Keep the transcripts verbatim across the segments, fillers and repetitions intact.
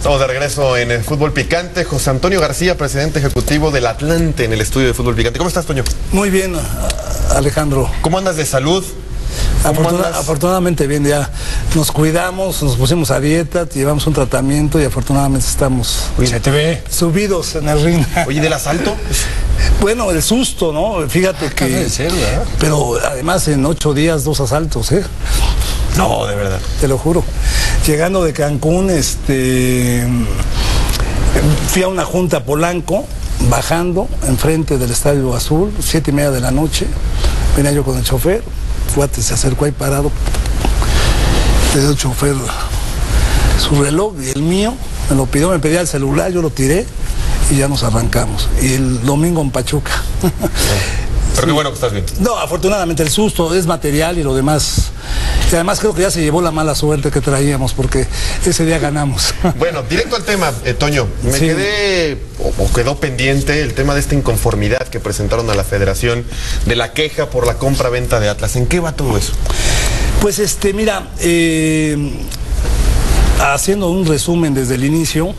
Estamos de regreso en el Fútbol Picante. José Antonio García, presidente ejecutivo del Atlante, en el estudio de Fútbol Picante. ¿Cómo estás, Toño? Muy bien, Alejandro. ¿Cómo andas de salud? Afortuna afortunadamente bien, ya nos cuidamos, nos pusimos a dieta, llevamos un tratamiento y afortunadamente estamos Se te ve subidos en el ring. Oye, ¿del asalto? Bueno, el susto, ¿no? Fíjate que... Debe ser, ¿verdad? Pero además en ocho días, dos asaltos, ¿eh? No, de verdad. Te lo juro. Llegando de Cancún, este... fui a una junta a Polanco, bajando enfrente del Estadio Azul, siete y media de la noche. Venía yo con el chofer, Fuate se acercó ahí parado, le dio el chofer su reloj y el mío, me lo pidió, me pedía el celular, yo lo tiré y ya nos arrancamos. Y el domingo en Pachuca. Pero qué bueno que estás bien. No, afortunadamente el susto es material y lo demás. Y además creo que ya se llevó la mala suerte que traíamos porque ese día ganamos. Bueno, directo al tema, eh, Toño. Me Sí. quedé, o, o quedó pendiente el tema de esta inconformidad que presentaron a la Federación de la queja por la compra-venta de Atlas. ¿En qué va todo eso? Pues este, mira, eh, haciendo un resumen desde el inicio,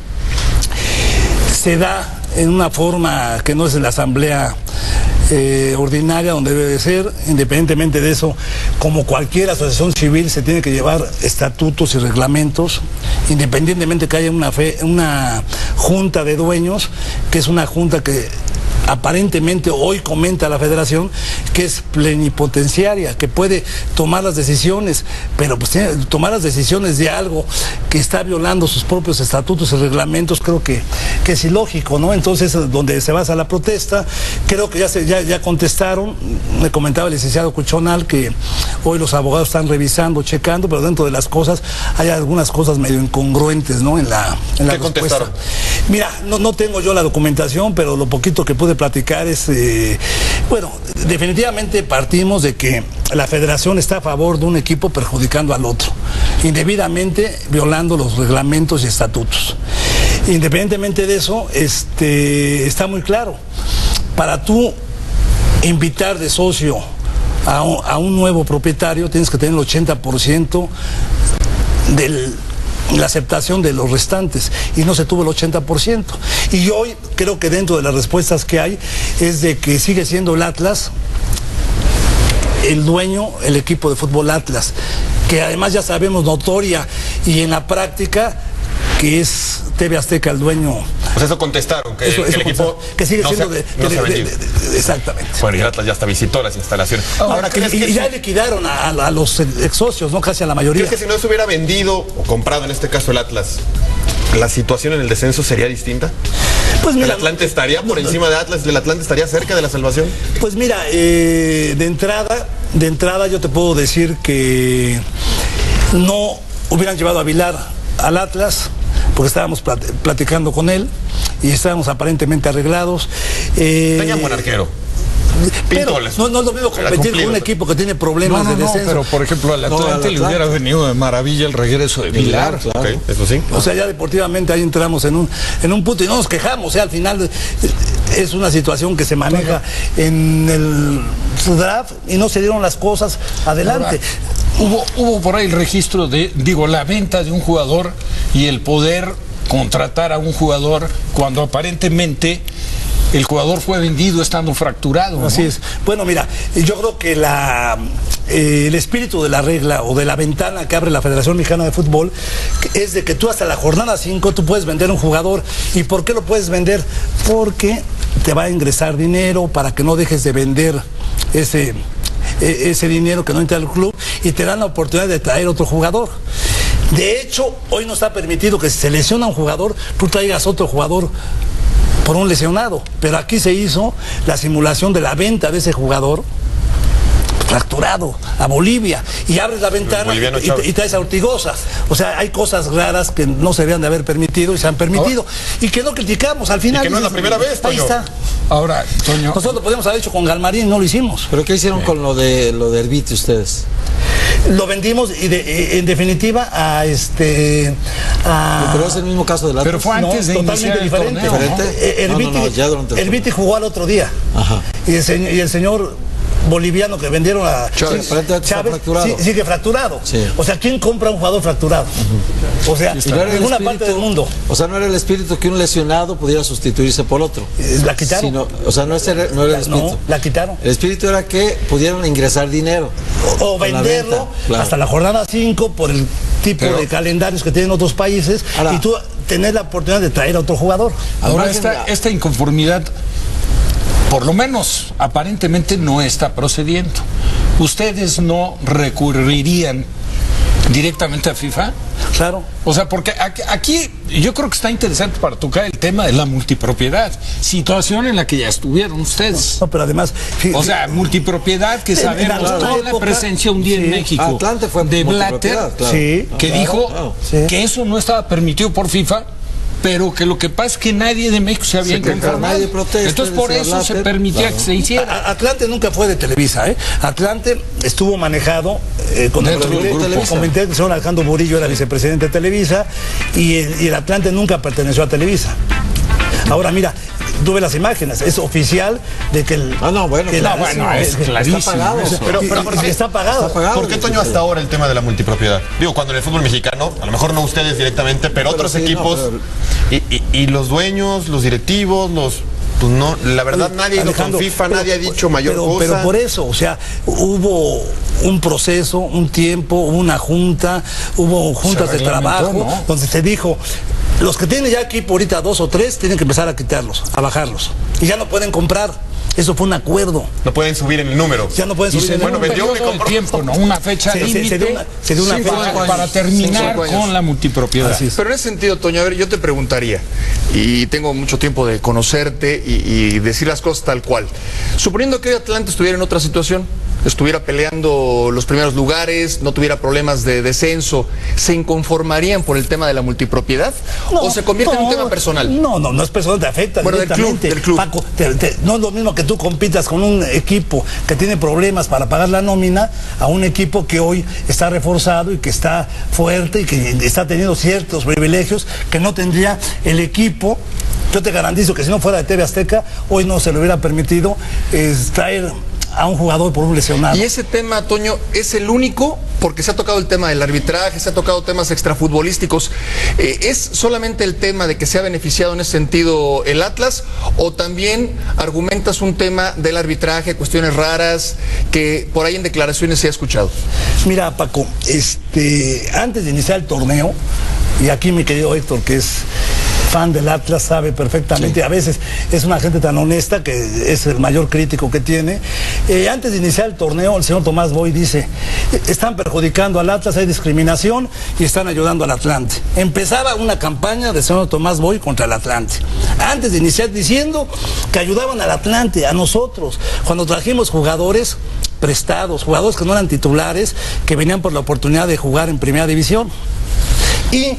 se da en una forma que no es en la asamblea eh, ordinaria donde debe de ser. Independientemente de eso, como cualquier asociación civil se tiene que llevar estatutos y reglamentos, independientemente que haya una, fe, una junta de dueños, que es una junta que aparentemente hoy comenta la Federación que es plenipotenciaria, que puede tomar las decisiones, pero pues tiene, tomar las decisiones de algo que está violando sus propios estatutos y reglamentos, creo que, que es ilógico, ¿no? Entonces, donde se basa la protesta, creo que ya, se, ya, ya contestaron. Me comentaba el licenciado Cuchonal que hoy los abogados están revisando, checando, pero dentro de las cosas hay algunas cosas medio incongruentes, ¿no? En la, en la ¿Qué respuesta. contestaron? Mira, no, no tengo yo la documentación, pero lo poquito que pude platicar es, eh, bueno, definitivamente partimos de que la Federación está a favor de un equipo perjudicando al otro, indebidamente violando los reglamentos y estatutos. Independientemente de eso, este, está muy claro, para tú invitar de socio a un, a un nuevo propietario tienes que tener el ochenta por ciento del... la aceptación de los restantes, y no se tuvo el ochenta por ciento. Y hoy creo que dentro de las respuestas que hay es de que sigue siendo el Atlas el dueño, el equipo de fútbol Atlas, que además ya sabemos notoria y en la práctica que es T V Azteca el dueño. Pues eso contestaron, que, Eso, que eso el equipo que sigue no siendo se, de, no de, se ha de, vendido. de, de, de, exactamente. Bueno, y Atlas ya hasta visitó las instalaciones. Ahora, ¿crees que y, y si, ya liquidaron a, a los ex socios, ¿no? Casi a la mayoría. ¿crees que si no se hubiera vendido o comprado, en este caso el Atlas, la situación en el descenso sería distinta? Pues mira, ¿El Atlante estaría por encima de Atlas? ¿El Atlante estaría cerca de la salvación? Pues mira, eh, de entrada, de entrada yo te puedo decir que no hubieran llevado a Vilar al Atlas, porque estábamos plat platicando con él y estábamos aparentemente arreglados. Eh, Tenían buen arquero. Pero no, no es lo mismo competir con un equipo que tiene problemas No, no, de no, descenso. pero por ejemplo al Atlante No, al le Atlante. hubiera venido de maravilla el regreso de Vilar. Claro. Ok, eso sí. O sea, ya deportivamente ahí entramos en un, en un punto y no nos quejamos, o sea, al final eh, es una situación que se maneja en el draft y no se dieron las cosas adelante. Hubo, hubo por ahí el registro de, digo, la venta de un jugador y el poder contratar a un jugador cuando aparentemente el jugador fue vendido estando fracturado, ¿no? Así es. Bueno, mira, yo creo que la, eh, el espíritu de la regla o de la ventana que abre la Federación Mexicana de Fútbol es de que tú hasta la jornada cinco tú puedes vender un jugador. ¿Y por qué lo puedes vender? Porque te va a ingresar dinero para que no dejes de vender ese, ese dinero que no entra al club y te dan la oportunidad de traer otro jugador. De hecho, hoy no está permitido que si se lesiona un jugador, tú traigas otro jugador por un lesionado, pero aquí se hizo la simulación de la venta de ese jugador fracturado a Bolivia y abres la ventana y, y traes a Ortigosa. O sea, hay cosas raras que no se debían de haber permitido y se han permitido. Ahora, y que no criticamos al final. Y que no es la primera vez, Toño. Ahí está. Ahora, Toño, nosotros lo podríamos haber hecho con Galmarín, no lo hicimos. ¿Pero qué hicieron sí. con lo de lo de Herbiti ustedes? Lo vendimos y de, en definitiva a este a... Pero es el mismo caso del Atlas. Pero fue antes no, de totalmente iniciar el diferente. torneo, ¿Diferente? ¿no? Eh, No, Herbiti, no, no, ya durante el Herbiti jugó al otro día. Ajá. Y el, señor, y el señor boliviano que vendieron a Chávez, Chávez, Chávez sí, sigue fracturado. Sí. O sea, ¿quién compra un jugador fracturado? Uh-huh. O sea, no en ninguna parte del mundo. O sea, no era el espíritu que un lesionado pudiera sustituirse por otro. La quitaron. Sino, o sea, no, es el, no era el espíritu. No, la quitaron. El espíritu era que pudieran ingresar dinero. O, o venderlo venta, claro. hasta la jornada cinco por el tipo Pero, de calendarios que tienen otros países ahora, y tú tener la oportunidad de traer a otro jugador. Ahora, esta, esta inconformidad, por lo menos aparentemente, no está procediendo. ¿Ustedes no recurrirían directamente a FIFA? Claro. O sea, porque aquí, aquí yo creo que está interesante para tocar el tema de la multipropiedad, situación en la que ya estuvieron ustedes. No, pero además... O sea, multipropiedad que sabemos en toda la época, presencia un día sí. en México Atlante fue de Blatter, multipropiedad, claro. Sí. que Claro, dijo claro. Sí. que eso no estaba permitido por FIFA, pero que lo que pasa es que nadie de México se había Sí, que inconformado. nadie protesta, Entonces por decía eso Blatter, se permitía claro. que se hiciera. A- Atlante nunca fue de Televisa, ¿eh? Atlante estuvo manejado eh, con Dentro del grupo. Televisa. Comenté que el señor Alejandro Murillo era vicepresidente de Televisa y el, y el Atlante nunca perteneció a Televisa. Ahora mira, tuve las imágenes, es oficial de que el... Ah, no, bueno, que claro, la- bueno, que- es que- clarísimo. Está pagado eso. Pero, y- pero y- ¿por y qué? está pagado. Está pagado. ¿Por qué, Toño, hasta ahora el tema de la multipropiedad? Digo, cuando en el fútbol mexicano, a lo mejor no ustedes directamente, pero, Pero otros sí, no, equipos, pero- y, y- y los dueños, los directivos, los... Pues no, la verdad nadie ha ido con Alejandro, FIFA, pero- nadie ha dicho mayor pero, cosa. Pero por eso, o sea, hubo un proceso, un tiempo, hubo una junta, hubo juntas de reglamentó, trabajo, ¿no? donde se dijo, los que tienen ya equipo ahorita dos o tres, tienen que empezar a quitarlos, a bajarlos. Y ya no pueden comprar. Eso fue un acuerdo. No pueden subir en el número. Ya no pueden Y subir se el dio bueno, un número. vendió, periodo me de compró. tiempo, ¿no? Una fecha Se- se- se límite dio una- se dio una sí, fecha. para, Cinco para años. terminar Cinco años. con la multipropiedad. Así es. Pero en ese sentido, Toño, a ver, yo te preguntaría, y tengo mucho tiempo de conocerte y, y decir las cosas tal cual. Suponiendo que hoy Atlante estuviera en otra situación, estuviera peleando los primeros lugares, no tuviera problemas de descenso, ¿se inconformarían por el tema de la multipropiedad? ¿O se convierte en un no, tema personal? No, no, no es personal, te afecta Bueno, del directamente. club, del club. Paco, te- te- no es lo mismo que tú compitas con un equipo que tiene problemas para pagar la nómina a un equipo que hoy está reforzado y que está fuerte y que está teniendo ciertos privilegios que no tendría el equipo. Yo te garantizo que si no fuera de T V Azteca, hoy no se le hubiera permitido eh, traer a un jugador por un lesionado. Y ese tema, Toño, es el único, porque se ha tocado el tema del arbitraje, se ha tocado temas extrafutbolísticos. Eh, ¿Es solamente el tema de que se ha beneficiado en ese sentido el Atlas? ¿O también argumentas un tema del arbitraje, cuestiones raras, que por ahí en declaraciones se ha escuchado? Mira, Paco, este, antes de iniciar el torneo, y aquí mi querido Héctor, que es fan del Atlas, sabe perfectamente, a veces es una gente tan honesta que es el mayor crítico que tiene. Eh, antes de iniciar el torneo, el señor Tomás Boy dice, están perjudicando al Atlas, hay discriminación y están ayudando al Atlante. Empezaba una campaña del señor Tomás Boy contra el Atlante. Antes de iniciar diciendo que ayudaban al Atlante, a nosotros, cuando trajimos jugadores prestados, jugadores que no eran titulares, que venían por la oportunidad de jugar en primera división. Y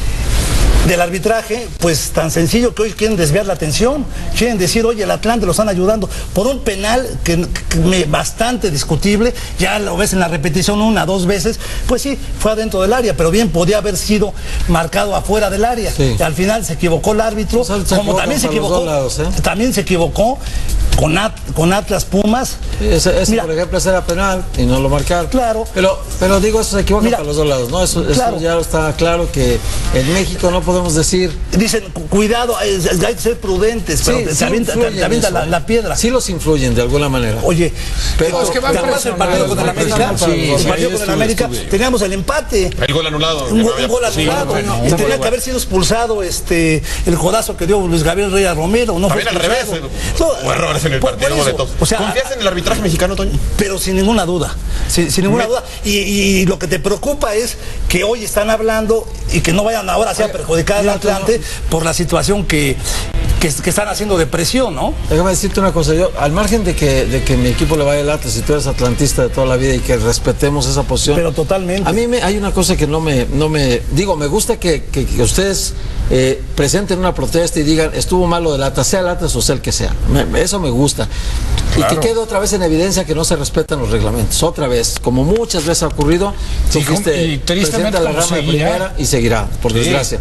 del arbitraje, pues tan sencillo que hoy quieren desviar la atención, quieren decir, oye, el Atlante lo están ayudando por un penal que, que me, bastante discutible, ya lo ves en la repetición una, dos veces, pues sí, fue adentro del área, pero bien podía haber sido marcado afuera del área. Sí. Y al final se equivocó el árbitro, O sea, se como equivocan también se para los equivocó, dos lados, ¿eh? también se equivocó con, At, con Atlas Pumas. Ese, ese, Mira, por ejemplo, ese era penal y no lo marcaron. Claro. Pero, pero digo, eso se equivoca Mira, para los dos lados, ¿no? Eso, eso claro. ya está claro que en México no podemos decir. Dicen, cu- cuidado, hay, hay que ser prudentes, pero Sí, te, sí te avienta, te- influyen te avienta eso, la, ¿eh? la piedra. Sí los influyen de alguna manera. Oye, Pero es que va ¿te a acuerdas el partido con el va América? personal para los dos. El partido con el América, teníamos el empate. El gol anulado. Un, que no gol- había- un gol sí, anulado. bueno, y sí, tenía bueno. que haber sido expulsado este el codazo que dio Luis Gabriel Reyes Romero. No fue También al revés. expulsado. eh, O errores en el por- partido por eso, de todos. o sea, ¿Confías en el arbitraje mexicano, Toño? pero sin ninguna duda, sin, sin ninguna Me- duda. Y, y lo que te preocupa es que hoy están hablando y que no vayan ahora así a perjudicar al mira, Atlante por la situación que, que, que están haciendo de presión, ¿no? Déjame decirte una cosa, yo, al margen de que, de que mi equipo le vaya al Atlas, si tú eres atlantista de toda la vida y que respetemos esa posición. Pero totalmente. A mí me, hay una cosa que no me, no me, digo, me gusta que, que, que ustedes eh, presenten una protesta y digan, estuvo malo del Atlas, sea el Atlas o sea el que sea. Me- eso me gusta. Claro. Y que quede otra vez en evidencia que no se respetan los reglamentos. Otra vez, como muchas veces ha ocurrido, tú Sí, fuiste y tristemente presidente de la como rama de seguirá. primera y seguirá, por Sí. desgracia.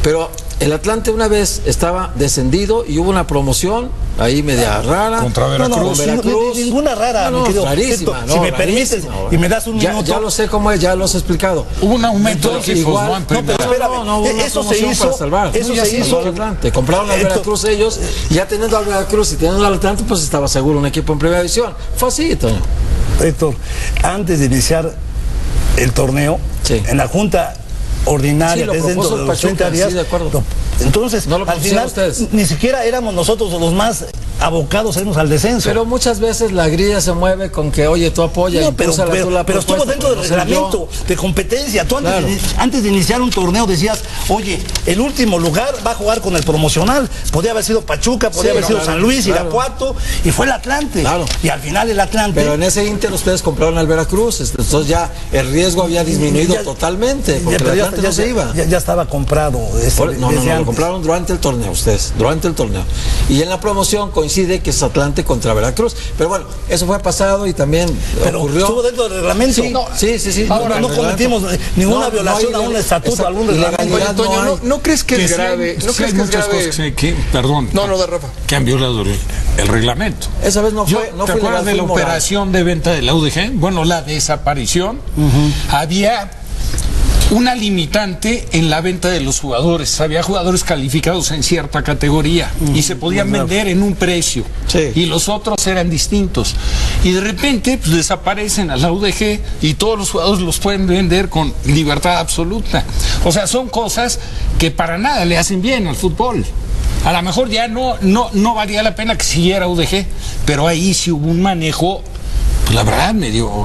Pero el Atlante una vez estaba descendido y hubo una promoción ahí media rara. Contra Veracruz. No, no, Veracruz. sin- ninguna rara, No, mi no, querido rarísima, Héctor. no, Si me permites rarísima. y me das un ya, minuto. ya lo sé cómo es, ya lo has explicado. Hubo un aumento de Entonces, equipos, igual- ¿no? En No, pero primera. espérame, No, no, hubo una eso se promoción hizo, para salvar. eso No, ya se se hizo. salvó al Atlante. Compraron al Héctor, Veracruz ellos, ya teniendo al Veracruz y teniendo al Atlante, pues estaba seguro un equipo en primera división. Fue así, Toño. Héctor, antes de iniciar el torneo, Sí. en la junta ordinaria, Sí, lo que es dentro propuso de el los Pachuca, treinta días, sí, de acuerdo. lo- entonces, No lo al propusieron final, ustedes. ni siquiera éramos nosotros los más abocados a irnos al descenso. Pero muchas veces la grilla se mueve con que, oye, tú apoyas, No, pero, impúlsala pero- tú la pero estuvo propuesta, dentro del pero no soy reglamento de competencia. Tú antes, Claro. de, antes de iniciar un torneo decías, oye, el último lugar va a jugar con el promocional. Podía haber sido Pachuca, podía Sí, haber sido claro, San Luis, claro. Irapuato, y fue el Atlante. Claro. Y al final el Atlante. Pero en ese Inter ustedes compraron al Veracruz, entonces ya el riesgo había disminuido Ya- totalmente, ya- porque pero el ya- Atlante ya- no se iba. Ya, ya estaba comprado. ese- Por- no, no, desde no, lo antes. compraron durante el torneo ustedes, durante el torneo. Y en la promoción coincide que es Atlante contra Veracruz. Pero bueno, eso fue pasado y también Pero ocurrió. estuvo dentro del reglamento. Sí, sí, sí, sí. Ahora, el no reglamento. cometimos ninguna No, violación no hay a un ile- estatuto, esa a algún reglamento. ilegalidad Oye, Toño, no ¿no, hay. no crees que Que es sí, grave? ¿No sí crees hay que es muchas grave? cosas que, que- perdón, No, no, de Rafa. que han violado el, el reglamento. Esa vez no Yo, fue, no ¿te fue acuerdas ilegal, de la fue moral. operación de venta de la U D G? Bueno, la desaparición. Había una limitante en la venta de los jugadores. Había jugadores calificados en cierta categoría y se podían vender en un precio. Sí. Y los otros eran distintos. Y de repente pues, desaparecen a la U D G y todos los jugadores los pueden vender con libertad absoluta. O sea, son cosas que para nada le hacen bien al fútbol. A lo mejor ya no, no, no valía la pena que siguiera U D G, pero ahí sí hubo un manejo, pues la verdad medio...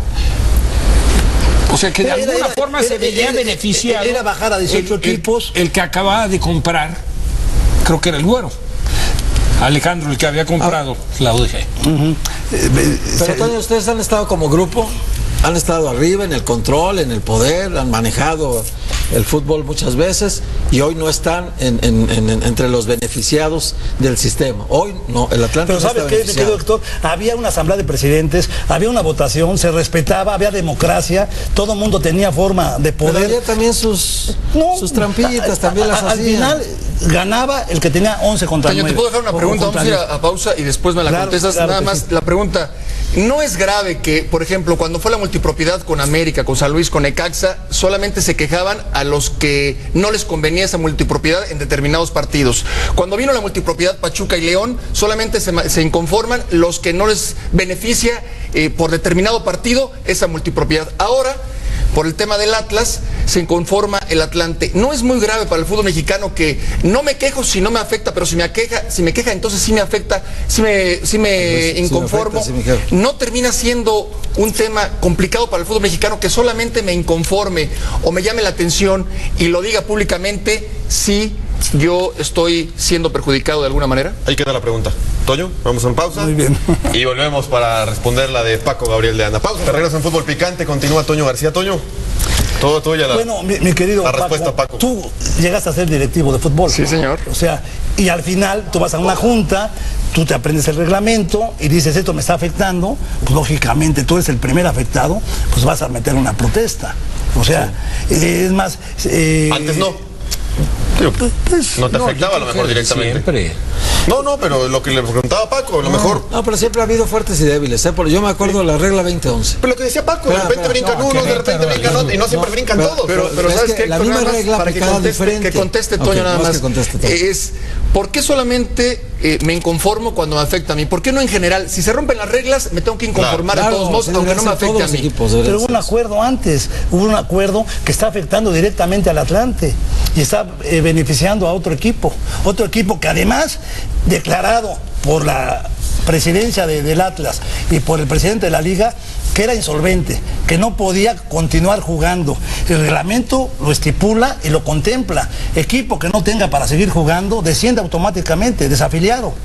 O sea que de Era- era- alguna era- forma era- se veía era- beneficiado. era bajar a dieciocho el- el- equipos. El, que acababa de comprar, creo que era el Güero. Alejandro, el que había comprado la U D G. Eh, eh, Pero se- Toño, ustedes han estado como grupo, han estado arriba en el control, en el poder, han manejado el fútbol muchas veces y hoy no están en- en- en- entre los beneficiados del sistema. Hoy no, el Atlante Pero no ¿sabes está qué, mi beneficiado. querido doctor? Había una asamblea de presidentes, había una votación, se respetaba, había democracia, todo el mundo tenía forma de Pero poder. había también sus, No, sus trampitas, a- también a- las Al hacían. final ganaba el que tenía once contra Toño, nueve. ¿te puedo dejar una O- o pregunta? Vamos contra a ir diez. a, a pausa y después me la Claro, contestas. claro Nada que más sí. la pregunta. ¿No es grave que, por ejemplo, cuando fue la multipropiedad con América, con San Luis, con Necaxa, solamente se quejaban a los que no les convenía esa multipropiedad en determinados partidos? Cuando vino la multipropiedad Pachuca y León, solamente se, ma- se inconforman los que no les beneficia eh, por determinado partido esa multipropiedad. Ahora, por el tema del Atlas, se inconforma el Atlante. ¿No es muy grave para el fútbol mexicano que no me quejo si no me afecta, pero si me queja, si me queja entonces sí me afecta, sí me, sí me Pues, sí me inconformo? afecta, sí me quejo. ¿No termina siendo un tema complicado para el fútbol mexicano que solamente me inconforme o me llame la atención y lo diga públicamente si yo estoy siendo perjudicado de alguna manera? Ahí queda la pregunta. Toño, vamos en pausa. Muy bien. Y volvemos para responder la de Paco Gabriel de Anda. Pausa, te regreso en Fútbol Picante, continúa Toño García. Toño, todo tuya la... Bueno, mi, mi querido la Paco, respuesta, Paco. tú llegaste a ser directivo de fútbol. Sí, señor. O sea, y al final tú vas a una junta, tú te aprendes el reglamento y dices, esto me está afectando, pues lógicamente tú eres el primer afectado, pues vas a meter una protesta. O sea, eh, es más... eh, Antes no. Digo, pues, no te No, afectaba a yo lo creo mejor que directamente. Siempre. No, no, pero lo que le preguntaba Paco, a lo mejor... No, pero siempre ha habido fuertes y débiles. ¿eh? Porque yo me acuerdo de la regla veinte once. Pero lo que decía Paco, de Espera, repente espera, brincan no, unos, que de repente pero- brincan otros, y no siempre no, brincan pero- todos. Pero, pero Es ¿sabes que qué? la Héctor? misma Nada más regla para que aplicada conteste, diferente. que conteste Toño Ok, nada no, es más. que conteste, Toño. Es, ¿por qué solamente eh, me inconformo cuando me afecta a mí? ¿Por qué no en general? Si se rompen las reglas, me tengo que inconformar Claro, de todos modos, sí, aunque no deberían me ser afecte todos a los mí. equipos, Pero deberían hubo un ser. acuerdo antes, hubo un acuerdo que está afectando directamente al Atlante y está eh, beneficiando a otro equipo, otro equipo que además declarado por la presidencia de- del Atlas y por el presidente de la liga que era insolvente, que no podía continuar jugando. El reglamento lo estipula y lo contempla. Equipo que no tenga para seguir jugando desciende automáticamente, desafiliado.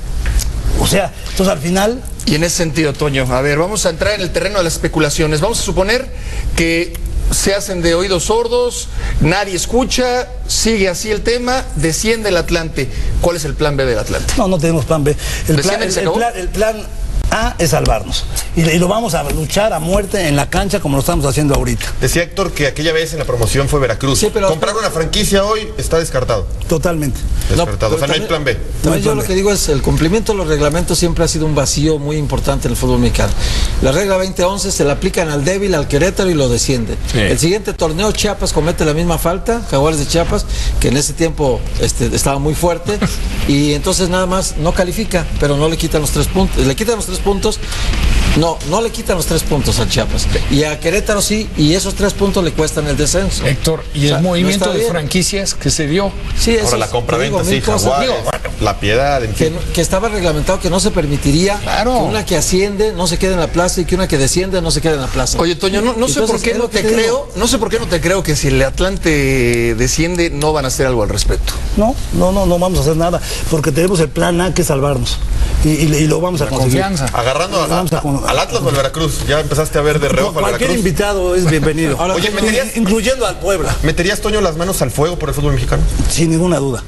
O sea, entonces al final... Y en ese sentido, Toño, a ver, vamos a entrar en el terreno de las especulaciones. Vamos a suponer que se hacen de oídos sordos, nadie escucha, sigue así el tema, desciende el Atlante. ¿Cuál es el plan B del Atlante? No, no tenemos plan B. El plan, ¿Descienden y el, se el acabó? plan, el plan A es salvarnos. Y, y lo vamos a luchar a muerte en la cancha como lo estamos haciendo ahorita. Decía Héctor que aquella vez en la promoción fue Veracruz. Sí, pero- Comprar una franquicia hoy está descartado. Totalmente. Descartado. No, o sea, no hay también- plan B. También yo plan lo B. que digo es el cumplimiento de los reglamentos siempre ha sido un vacío muy importante en el fútbol mexicano. La regla veinte once se la aplican al débil, al Querétaro y lo desciende. Sí. El siguiente torneo Chiapas comete la misma falta, Jaguares de Chiapas, que en ese tiempo este, estaba muy fuerte y entonces nada más no califica, pero no le quitan los tres puntos. Le quitan los tres puntos. No, no le quitan los tres puntos al Chiapas. Y a Querétaro sí, y esos tres puntos le cuestan el descenso. Héctor, y O sea, el no movimiento está de bien. franquicias que se dio. Sí, eso Ahora la es- compra-venta, te digo, sí, mil cosas. Jaguares, Digo, bueno, La Piedad, en que, fin. no- que estaba reglamentado que no se permitiría Claro. que una que asciende no se quede en la plaza y que una que desciende no se quede en la plaza. Oye, Toño, no, no sé Entonces, por qué es no lo que te te creo, no sé por qué no te creo que si el Atlante desciende no van a hacer algo al respecto. No, no, no, no vamos a hacer nada, porque tenemos el plan A que es salvarnos. Y, y- y lo vamos a La conseguir. confianza. Agarrando a- Vamos a- a- al Atlas o al Veracruz. Ya empezaste a ver de reojo al Cualquier Veracruz. invitado es bienvenido. Ahora, Oye, In- ¿meterías, incluyendo al Puebla, ¿meterías, Toño, las manos al fuego por el fútbol mexicano? sin ninguna duda.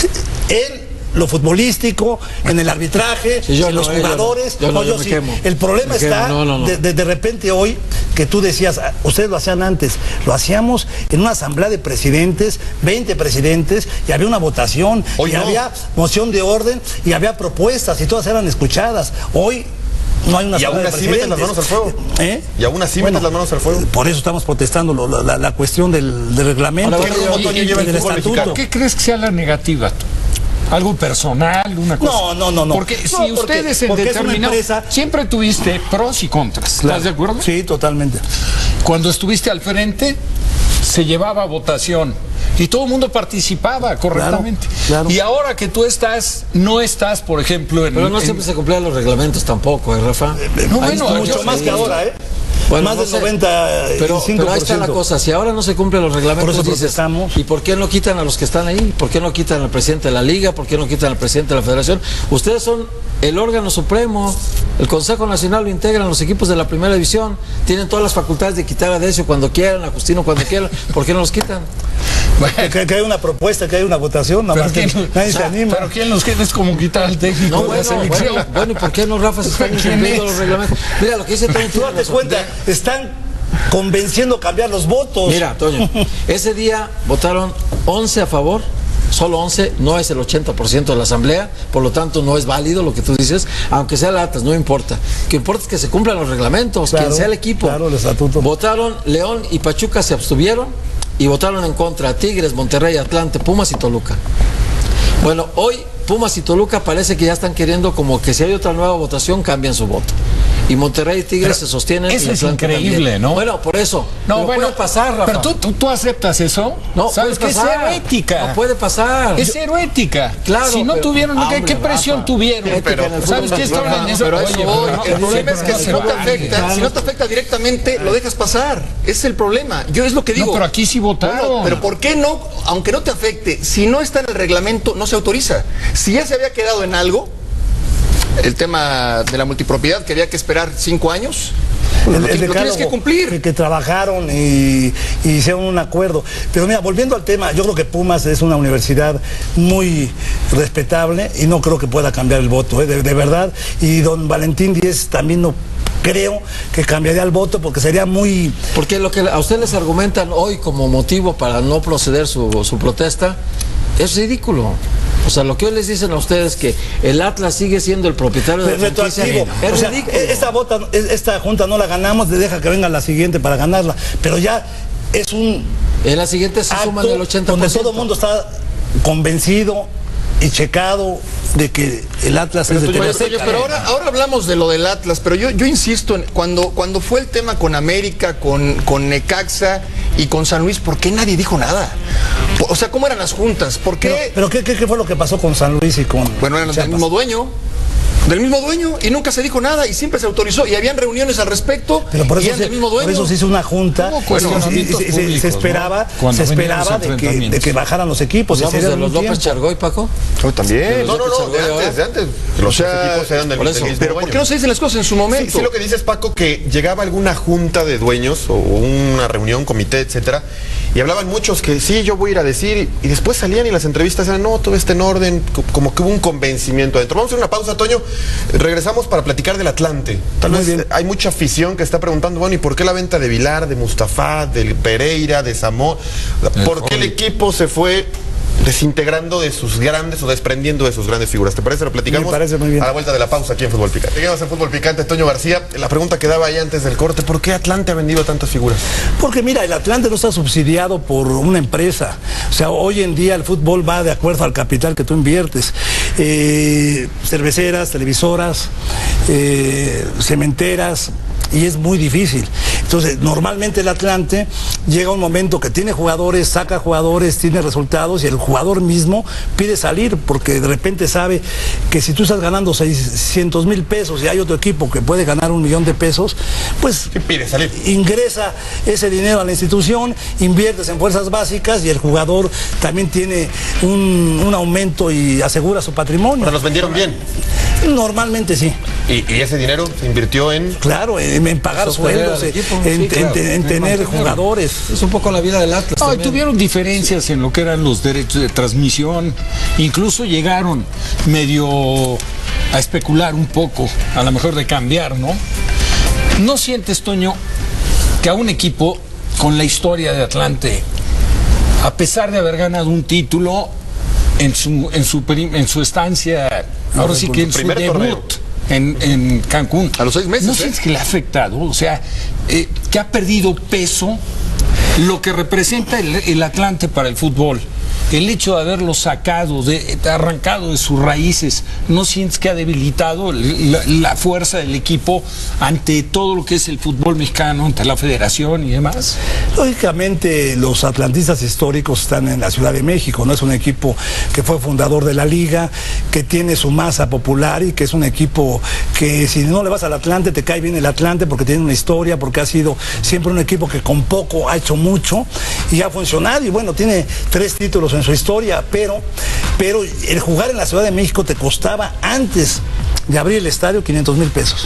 Él, lo futbolístico, en el arbitraje, Sí, yo en no, los eh, yo no. jugadores. Yo no, no, yo yo me sí. quemo. El problema Me quemo, está no, no, no. De, de- de repente hoy que tú decías, ah, ustedes lo hacían antes, lo hacíamos en una asamblea de presidentes, veinte presidentes, y había una votación, Hoy y no. había moción de orden, y había propuestas, y todas eran escuchadas. Hoy no hay una Y aún asamblea de así metes las presidentes. manos al fuego. ¿Eh? Y aún así metes las manos al fuego. Por eso estamos protestando lo- la, la cuestión del, del reglamento, Ahora, y- ¿cómo, y- Toño, y lleva el del fútbol estatuto. mexicano? ¿Qué crees que sea la negativa? ¿Algo personal? Una cosa. No, no, no, no. Porque No, si porque- ustedes en porque es una determinado. empresa- Siempre tuviste pros y contras. Claro. ¿Estás de acuerdo? Sí, totalmente. Cuando estuviste al frente, se llevaba a votación y todo el mundo participaba correctamente. claro. Y ahora que tú estás, no estás, por ejemplo, en. pero no en- siempre se cumplían los reglamentos tampoco, ¿eh, Rafa? no, Ahí bueno, está Mucho yo- más que ahora, ¿eh? Bueno, más no del sé, noventa y cinco por ciento. Pero, pero ahí está la cosa, si ahora no se cumplen los reglamentos, Por eso dices, protestamos. ¿y por qué no quitan a los que están ahí? ¿Por qué no quitan al presidente de la liga? ¿Por qué no quitan al presidente de la federación? Ustedes son el órgano supremo, el Consejo Nacional lo integran los equipos de la primera división, tienen todas las facultades de quitar a Decio cuando quieran, a Justino cuando quieran, ¿por qué no los quitan? Bueno, Que, que hay una propuesta, que hay una votación, nada pero más que quién- nadie o se sea, anima. Pero ¿quién los quiere? Es como quitar al técnico No, de la bueno, selección. bueno, bueno, ¿y por qué no, Rafa, se están ¿Quién incumpliendo es? los reglamentos? Mira, lo que dice Toño Tú tiene date razón. cuenta, están convenciendo a cambiar los votos. Mira, Toño, ese día votaron once a favor, solo once, no es el ochenta por ciento de la asamblea, por lo tanto no es válido lo que tú dices, aunque sea el Atlas, no importa. Lo que importa es que se cumplan los reglamentos, Claro, quien sea el equipo. claro, el estatuto. Votaron León y Pachuca, se abstuvieron y votaron en contra Tigres, Monterrey, Atlante, Pumas y Toluca. Bueno, hoy Pumas y Toluca parece que ya están queriendo como que si hay otra nueva votación cambien su voto. Y Monterrey y Tigres Pero se sostienen. eso y es Atlante increíble, también. ¿no? Bueno, por eso. No, Pero bueno, puede pasar, Rafa. pero tú, tú, tú aceptas eso. No, ¿Sabes puede qué? Es pasar. cero ética. No puede pasar. Es cero ética. Claro, Si no pero- tuvieron, ¿qué, Hombre, qué presión Rafa. tuvieron? Ética Pero, en el ¿sabes fútbol qué? Estaban en mexicano. eso. Pero a eso Oye, voy. pero- El problema es que si no te afecta, si no te afecta directamente, lo dejas pasar. Ese es el problema. Yo es lo que digo. No, pero aquí sí votaron. Bueno, pero ¿por qué no? Aunque no te afecte, si no está en el reglamento, no se autoriza. Si ya se había quedado en algo, el tema de la multipropiedad, que había que esperar cinco años, El- lo, el tienes- lo tienes decálogo que cumplir. Que, que trabajaron y, y hicieron un acuerdo. Pero mira, volviendo al tema, yo creo que Pumas es una universidad muy respetable y no creo que pueda cambiar el voto, ¿eh? de, de verdad. Y don Valentín Díez también no creo que cambiaría el voto porque sería muy... Porque lo que a ustedes les argumentan hoy como motivo para no proceder su, su protesta es ridículo. O sea, lo que hoy les dicen a ustedes que el Atlas sigue siendo el propietario de la franquicia retroactivo. es O sea, ridículo. esta, vota, esta junta no la ganamos, deja que venga la siguiente para ganarla. Pero ya es un En la siguiente se suman acto el ochenta por ciento. donde todo el mundo está convencido y checado de que el Atlas es de Oye, Televisa. oye, pero ahora, ahora hablamos de lo del Atlas, pero yo, yo insisto, en, cuando, cuando fue el tema con América, con, con Necaxa y con San Luis, ¿por qué nadie dijo nada? O sea, ¿cómo eran las juntas? ¿Por Pero, qué? pero ¿qué, qué, qué fue lo que pasó con San Luis y con Bueno, eran del Chiapas? mismo dueño. Del mismo dueño y nunca se dijo nada y siempre se autorizó y habían reuniones al respecto Pero por y eso, eran se, del mismo por dueño. eso se hizo una junta Hubo y- y- cuestionamientos y- y se- públicos, se esperaba, ¿no? Cuando se venían esperaba los de que, enfrentamientos. de que bajaran los equipos. y ¿Hablamos se de dieron los un López tiempo. Chargoy, Paco? Oh, también. No, no, no, de antes, de antes. Los O sea, tres equipos eran del, por del eso. mismo Pero ¿por dueño. qué no se dicen las cosas en su Sí, momento? sí, lo que dices, Paco, que llegaba alguna junta de dueños o una reunión, comité, etcétera, y hablaban muchos que sí, yo voy a ir a decir, y después salían y las entrevistas eran, no, todo está en orden, como que hubo un convencimiento adentro. Vamos a hacer una pausa, Toño, regresamos para platicar del Atlante. Tal Muy vez bien. hay mucha afición que está preguntando, bueno, ¿y por qué la venta de Vilar, de Mustafa, del Pereira, de Zamora? ¿Por qué el equipo se fue desintegrando de sus grandes o desprendiendo de sus grandes figuras? ¿Te parece? Lo platicamos. Me parece muy bien. A la vuelta de la pausa aquí en Fútbol Picante. Seguimos en Fútbol Picante, Toño García. La pregunta que daba ahí antes del corte, ¿por qué Atlante ha vendido tantas figuras? Porque mira, el Atlante no está subsidiado por una empresa. O sea, hoy en día el fútbol va de acuerdo al capital que tú inviertes. Eh, cerveceras, televisoras, eh, cementeras, y es muy difícil. Entonces, normalmente el Atlante llega un momento que tiene jugadores, saca jugadores, tiene resultados, y el jugador mismo pide salir, porque de repente sabe que si tú estás ganando seiscientos mil pesos y hay otro equipo que puede ganar un millón de pesos, pues ¿Qué pide salir? ingresa ese dinero a la institución, inviertes en fuerzas básicas y el jugador también tiene un, un aumento y asegura su patrimonio. Pero los vendieron bien. Normalmente sí. ¿Y, y ese dinero se invirtió en...? Claro, en, en pagar Sostener sueldos, al en, equipo, en- sí, claro. en- en En tener mantenerlo. jugadores. Es un poco la vida del Atlas. No, y también. tuvieron diferencias en lo que eran los derechos de transmisión. Incluso llegaron medio a especular un poco, a lo mejor de cambiar, ¿no? ¿No sientes, Toño, que a un equipo con la historia de Atlante, a pesar de haber ganado un título en su, en su, prim- en su estancia, ahora sí que en su primer debut torneo. en, en Cancún, A los seis meses, ¿no ¿eh? sientes que le ha afectado? O sea, eh, que ha perdido peso lo que representa el, el Atlante para el fútbol. El hecho de haberlo sacado, de, arrancado de sus raíces, ¿no sientes que ha debilitado la, la fuerza del equipo ante todo lo que es el fútbol mexicano, ante la federación y demás? Lógicamente los atlantistas históricos están en la Ciudad de México, ¿no? Es un equipo que fue fundador de la liga, que tiene su masa popular y que es un equipo que si no le vas al Atlante te cae bien el Atlante porque tiene una historia, porque ha sido siempre un equipo que con poco ha hecho mucho y ha funcionado, y bueno, tiene tres títulos en su historia, pero, pero el jugar en la Ciudad de México te costaba antes de abrir el estadio quinientos mil pesos.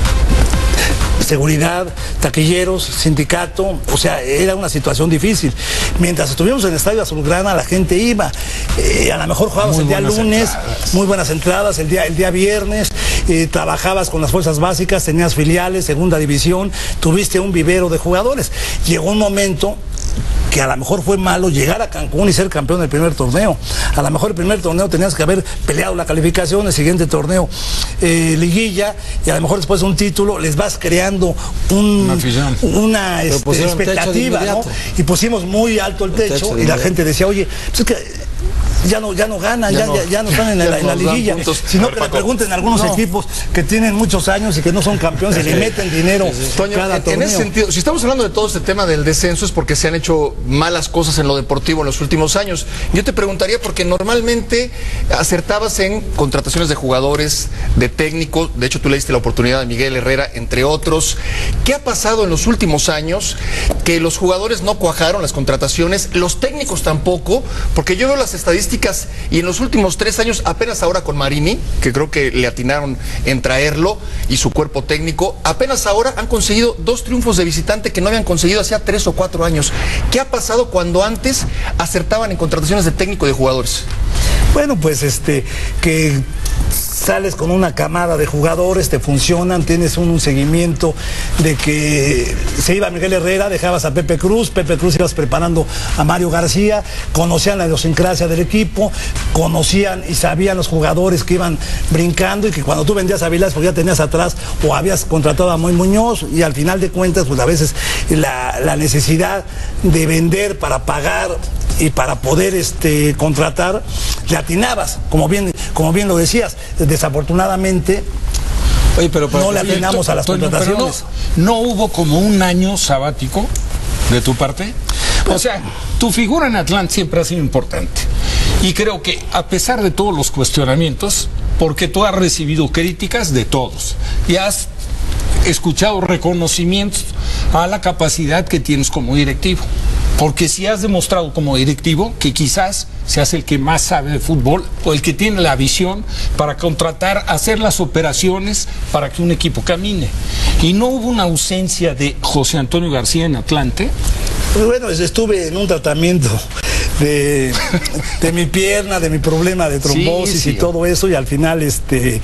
Seguridad, taquilleros, sindicato, o sea, era una situación difícil. Mientras estuvimos en el Estadio Azulgrana, la gente iba, eh, a lo mejor jugabas Muy el día buenas lunes, entradas. muy buenas entradas, el día, el día viernes, eh, trabajabas con las fuerzas básicas, tenías filiales, segunda división, tuviste un vivero de jugadores. Llegó un momento que a lo mejor fue malo llegar a Cancún y ser campeón del primer torneo. A lo mejor el primer torneo tenías que haber peleado la calificación, el siguiente torneo eh, liguilla, y a lo mejor después de un título les vas creando un, Una afición. una Pero este, pusieron techo de expectativa, ¿no? inmediato. Y pusimos muy alto el El techo, techo de y la inmediato. gente decía, oye, pues es que ya no, ya no ganan, ya, Ya no- ya, ya no están en la, ya en la nos dan liguilla, puntos. sino A ver, que le Paco. pregunten a algunos No. equipos que tienen muchos años y que no son campeones y le meten dinero Toño, cada en, en torneo. ese sentido, si estamos hablando de todo este tema del descenso es porque se han hecho malas cosas en lo deportivo en los últimos años. Yo te preguntaría porque normalmente acertabas en contrataciones de jugadores, de técnicos, de hecho tú le diste la oportunidad a Miguel Herrera, entre otros. ¿Qué ha pasado en los últimos años? Que los jugadores no cuajaron las contrataciones, los técnicos tampoco, porque yo veo las estadísticas y en los últimos tres años, apenas ahora con Marini, que creo que le atinaron en traerlo y su cuerpo técnico, apenas ahora han conseguido dos triunfos de visitante que no habían conseguido hacía tres o cuatro años. ¿Qué ha pasado cuando antes acertaban en contrataciones de técnico y de jugadores? Bueno, pues este, que sales con una camada de jugadores, te funcionan, tienes un, un seguimiento de que se iba Miguel Herrera, dejabas a Pepe Cruz, Pepe Cruz ibas preparando a Mario García, conocían la idiosincrasia del equipo, conocían y sabían los jugadores que iban brincando, y que cuando tú vendías a Vilas, pues ya tenías atrás o habías contratado a Moy Muñoz, y al final de cuentas, pues a veces la, la necesidad de vender para pagar y para poder este, contratar, le atinabas, como bien, como bien lo decías. Desafortunadamente, Oye, pero para no que- le atinamos a las Toño, pero contrataciones. no, no hubo como un año sabático de tu parte. O sea, tu figura en Atlante siempre ha sido importante. Y creo que a pesar de todos los cuestionamientos, porque tú has recibido críticas de todos y has escuchado reconocimientos a la capacidad que tienes como directivo. Porque si has demostrado como directivo que quizás seas el que más sabe de fútbol o el que tiene la visión para contratar, hacer las operaciones para que un equipo camine. Y no hubo una ausencia de José Antonio García en Atlante. Pues bueno, estuve en un tratamiento de, de mi pierna, de mi problema de trombosis sí, sí. y todo eso, y al final este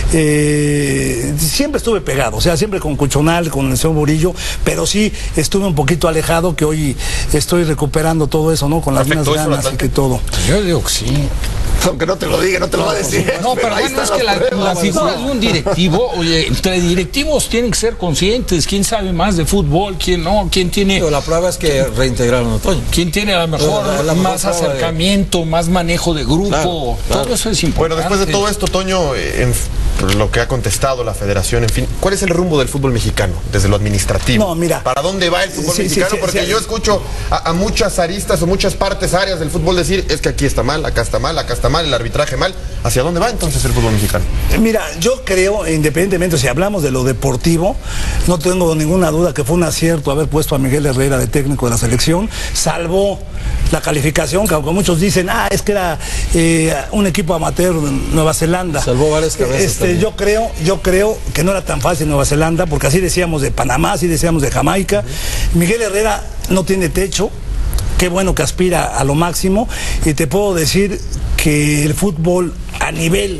eh, siempre estuve pegado, o sea, siempre con Cuchonal, con el señor Murillo, pero sí estuve un poquito alejado, que hoy estoy recuperando todo eso, ¿no? Con las mismas ganas y que todo. Yo digo que sí. Aunque no te lo diga, no te lo va a decir. No, pero, pero bueno, es que la, la figura de un directivo, oye, entre directivos tienen que ser conscientes, quién sabe más de fútbol, quién no, quién tiene... Pero la prueba es que reintegraron a Toño. Quién tiene a lo mejor la, la más acercamiento, de... más manejo de grupo, claro, claro. Todo eso es importante. Bueno, después de todo esto, Toño, en lo que ha contestado la federación, en fin, ¿cuál es el rumbo del fútbol mexicano desde lo administrativo? No, mira. ¿Para dónde va el fútbol sí, mexicano? Sí, sí, Porque sí, yo sí. escucho a, a muchas aristas o muchas partes, áreas del fútbol decir, es que aquí está mal, acá está mal, acá está mal, el arbitraje mal. ¿Hacia dónde va entonces el fútbol mexicano? Mira, yo creo, independientemente, si hablamos de lo deportivo, no tengo ninguna duda que fue un acierto haber puesto a Miguel Herrera de técnico de la selección, salvó la calificación, que aunque muchos dicen, ah, es que era eh, un equipo amateur en Nueva Zelanda. Salvó varias cabezas este, yo creo, yo creo que no era tan fácil Nueva Zelanda, porque así decíamos de Panamá, así decíamos de Jamaica. Uh-huh. Miguel Herrera no tiene techo. Qué bueno que aspira a lo máximo, y te puedo decir que el fútbol a nivel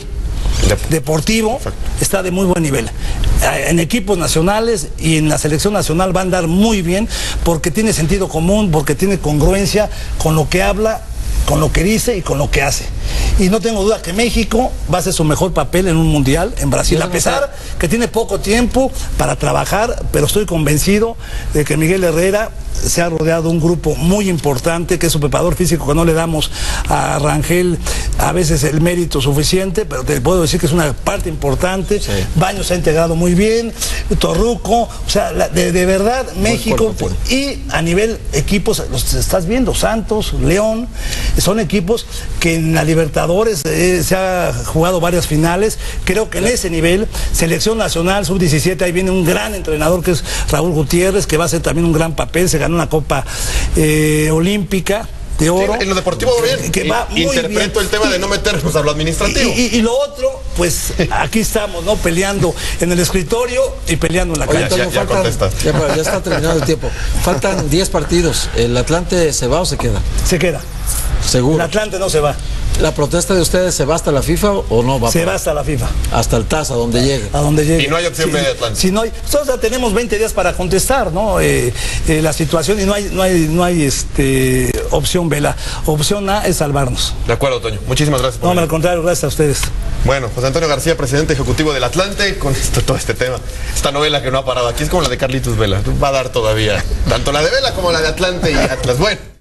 deportivo está de muy buen nivel. En equipos nacionales y en la selección nacional va a andar muy bien, porque tiene sentido común, porque tiene congruencia con lo que habla, con lo que dice y con lo que hace. Y no tengo duda que México va a hacer su mejor papel en un mundial en Brasil, a pesar que tiene poco tiempo para trabajar, pero estoy convencido de que Miguel Herrera se ha rodeado de un grupo muy importante, que es su preparador físico, que no le damos a Rangel a veces el mérito suficiente, pero te puedo decir que es una parte importante. Sí. Baños se ha integrado muy bien, Torruco, o sea, la, de, de verdad, México, cuerpo, y a nivel equipos, los estás viendo, Santos, León, son equipos que en la Libertadores eh, se ha jugado varias finales. Creo que en ese nivel, selección nacional, sub diecisiete, ahí viene un gran entrenador que es Raúl Gutiérrez, que va a hacer también un gran papel, se ganó una Copa eh, Olímpica de oro. Sí, en lo deportivo bien. Que va muy Interpreto bien. El tema de no meternos a lo administrativo. Y, y, y lo otro, pues aquí estamos, ¿no? Peleando en el escritorio y peleando en la calle. Oye, ya, ya, faltan, ya, ya está terminado el tiempo. Faltan diez partidos. ¿El Atlante se va o se queda? Se queda. Seguro. El Atlante no se va. ¿La protesta de ustedes se va hasta la FIFA o no va? Se para... va hasta la FIFA. Hasta el T A S, a donde llegue. A donde llegue. Y no hay opción sí, B de Atlante. Si no hay, nosotros tenemos veinte días para contestar, ¿no? Eh, eh, la situación, y no hay, no hay, no hay este, opción B. La opción A es salvarnos. De acuerdo, Toño. Muchísimas gracias. Por no, al contrario, gracias a ustedes. Bueno, José Antonio García, presidente ejecutivo del Atlante, con esto, todo este tema. Esta novela que no ha parado aquí es como la de Carlitos Vela. Va a dar todavía tanto la de Vela como la de Atlante y Atlas. Bueno.